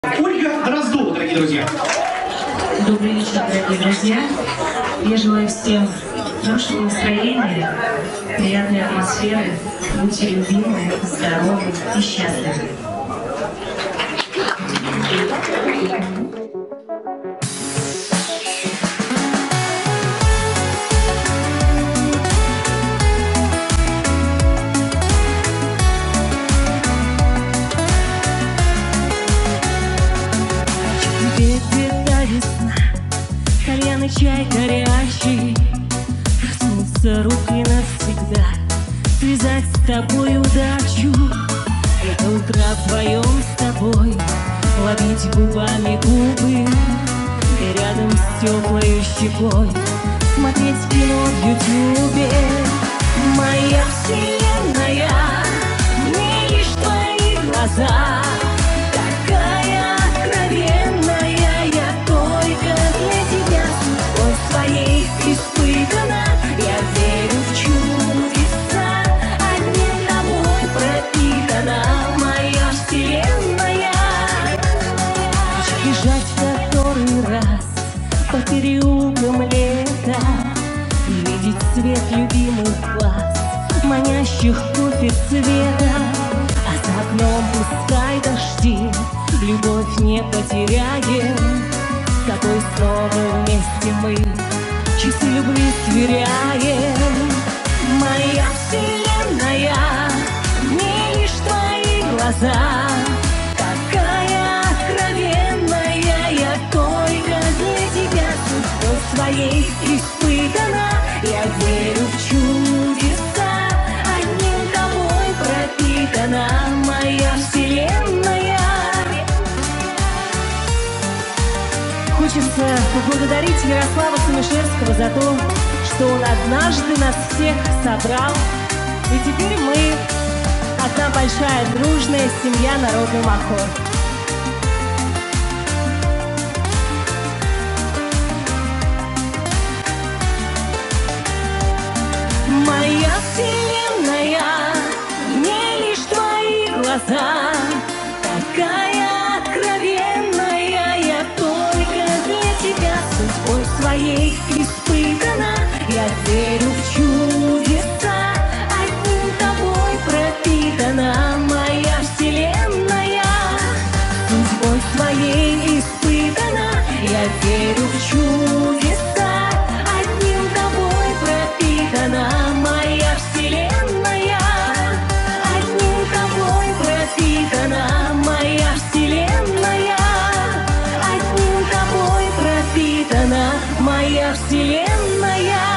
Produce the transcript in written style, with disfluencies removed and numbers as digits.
Ольга Дроздова, дорогие друзья. Добрый вечер, дорогие друзья. Я желаю всем хорошего настроения, приятной атмосферы. Будьте любимы, здоровы и счастливы. Кальян и чай горячий, коснуться руки навсегда, связать с тобой удачу. Это утро вдвоем с тобой, ловить губами губы и рядом с теплой щекой смотреть кино в ютубе. Моя вселенная, мне лишь твои глаза. Испытана, я верю в чудеса, одним тобой пропитана моя вселенная. Бежать в который раз по переулкам лета, видеть свет любимых глаз, манящих кофе цвета, а за окном пускай дожди, любовь не потеряем, с тобой снова вместе мы часы любви сверяем. Моя вселенная, мне лишь твои глаза. Такая откровенная, я только для тебя судьбой своей испытана. Я верю в чудеса, одним тобой пропитана моя вселенная. Хочется поблагодарить Ярослава Сумишевского за то, что он однажды нас всех собрал. И теперь мы одна большая дружная семья народный махор. Моя вселенная, мне лишь твои глаза. Такая откровенная, я только для тебя судьбой своей испытана. Я верю в чудеса, одним тобой пропитана моя вселенная. Судьбой своей испытана, я верю в чудеса, одним тобой пропитана моя вселенная. Одним тобой пропитана моя вселенная. Одним тобой пропитана моя вселенная.